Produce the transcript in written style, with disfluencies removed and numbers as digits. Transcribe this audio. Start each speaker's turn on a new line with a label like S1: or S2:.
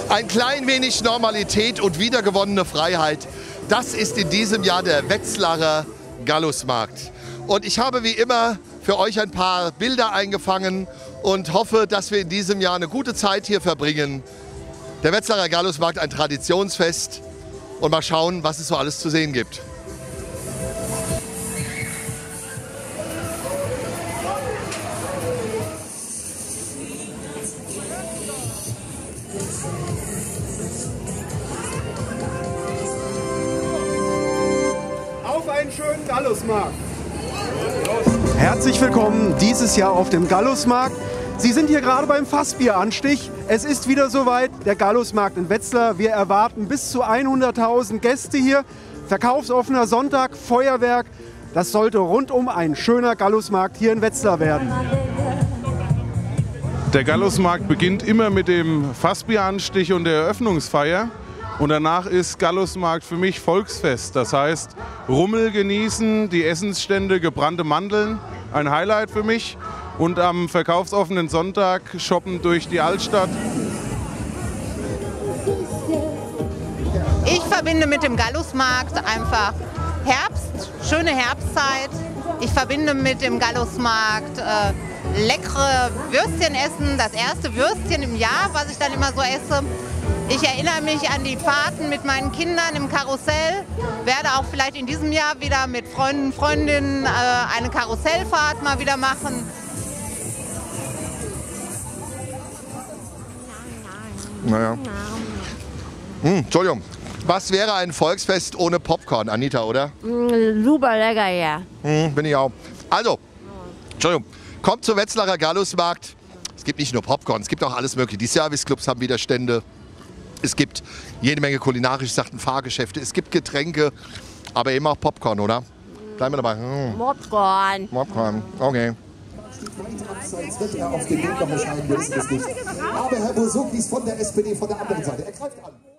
S1: Ein klein wenig Normalität und wiedergewonnene Freiheit, das ist in diesem Jahr der Wetzlarer Gallusmarkt. Und ich habe wie immer für euch ein paar Bilder eingefangen und hoffe, dass wir in diesem Jahr eine gute Zeit hier verbringen. Der Wetzlarer Gallusmarkt, ein Traditionsfest, und mal schauen, was es so alles zu sehen gibt.
S2: Auf einen schönen Gallusmarkt!
S3: Herzlich willkommen dieses Jahr auf dem Gallusmarkt. Sie sind hier gerade beim Fassbieranstich. Es ist wieder soweit, der Gallusmarkt in Wetzlar. Wir erwarten bis zu 100.000 Gäste hier. Verkaufsoffener Sonntag, Feuerwerk. Das sollte rundum ein schöner Gallusmarkt hier in Wetzlar werden.
S4: Der Gallusmarkt beginnt immer mit dem Fassbieranstich und der Eröffnungsfeier. Und danach ist Gallusmarkt für mich Volksfest. Das heißt, Rummel genießen, die Essensstände, gebrannte Mandeln, ein Highlight für mich. Und am verkaufsoffenen Sonntag shoppen durch die Altstadt.
S5: Ich verbinde mit dem Gallusmarkt einfach Herbst, schöne Herbstzeit. Ich verbinde mit dem Gallusmarkt leckere Würstchen essen, das erste Würstchen im Jahr, was ich dann immer so esse. Ich erinnere mich an die Fahrten mit meinen Kindern im Karussell, werde auch vielleicht in diesem Jahr wieder mit Freunden, Freundinnen eine Karussellfahrt mal wieder machen.
S1: Naja. Entschuldigung, was wäre ein Volksfest ohne Popcorn, Anita, oder?
S6: Super lecker, ja.
S1: Bin ich auch. Also, Entschuldigung, kommt zum Wetzlarer Gallusmarkt. Es gibt nicht nur Popcorn, es gibt auch alles mögliche. Die Serviceclubs haben wieder Stände. Es gibt jede Menge kulinarische Sachen, Fahrgeschäfte, es gibt Getränke, aber eben auch Popcorn, oder? Bleiben wir dabei.
S6: Popcorn.
S1: Popcorn, okay.
S7: Abseits wird er auf den Weg noch erscheinen, wir wissen es nicht. Aber Herr Boursouk ist von der SPD von der anderen Seite. Er greift an.